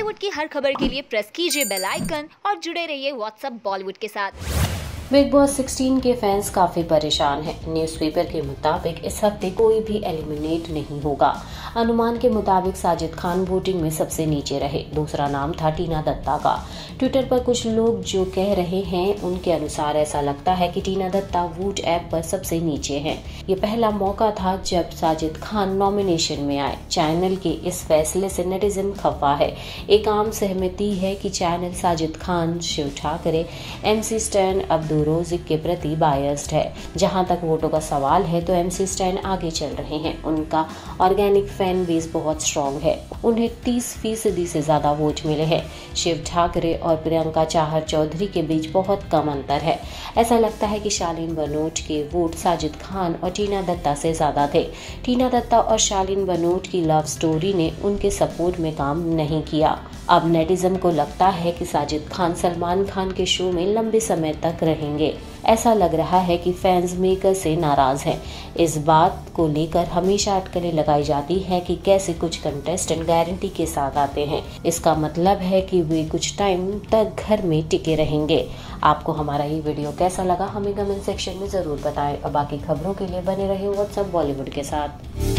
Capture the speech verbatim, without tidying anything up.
बॉलीवुड की हर खबर के लिए प्रेस कीजिए बेल आइकन और जुड़े रहिए व्हाट्सएप बॉलीवुड के साथ। बिग बॉस सोलह के फैंस काफी परेशान हैं। न्यूज़पेपर के मुताबिक इस हफ्ते कोई भी एलिमिनेट नहीं होगा। अनुमान के मुताबिक साजिद खान वोटिंग में सबसे नीचे रहे। दूसरा नाम था टीना दत्ता का। ट्विटर पर कुछ लोग जो कह रहे हैं उनके अनुसार ऐसा लगता है कि टीना दत्ता वोट ऐप पर सबसे नीचे हैं। ये पहला मौका था जब साजिद खान नॉमिनेशन में आए। चैनल के इस फैसले से नेटिजन खफा है। एक आम सहमति है कि channel Sajid Khan, Shiv Thakre, MC Stan, Abdul Rozik के प्रति बायस्ड है। जहां तक वोटों का सवाल है तो एमसी स्टैन आगे चल रहे हैं। उनका ऑर्गेनिक फैन बेस बहुत स्ट्रॉन्ग है। उन्हें तीस फीसदी से ज्यादा वोट मिले हैं। शिव ठाकरे और प्रियंका चाहर चौधरी के बीच बहुत कम अंतर है। ऐसा लगता है कि शालीन बनोट के वोट साजिद खान और टीना दत्ता से ज्यादा थे। टीना दत्ता और शालीन बनोट की लव स्टोरी ने उनके सपोर्ट में काम नहीं किया। अब नेटिजन को लगता है कि साजिद खान सलमान खान के शो में लंबे समय तक रहेंगे। ऐसा लग रहा है कि फैंस मेकर से नाराज हैं। इस बात को लेकर हमेशा अटकलें लगाई जाती है कि कैसे कुछ कंटेस्टेंट गारंटी के साथ आते हैं। इसका मतलब है कि वे कुछ टाइम तक घर में टिके रहेंगे। आपको हमारा ये वीडियो कैसा लगा हमें कमेंट सेक्शन में जरूर बताएं और बाकी खबरों के लिए बने रहे व्हाट्सएप बॉलीवुड के साथ।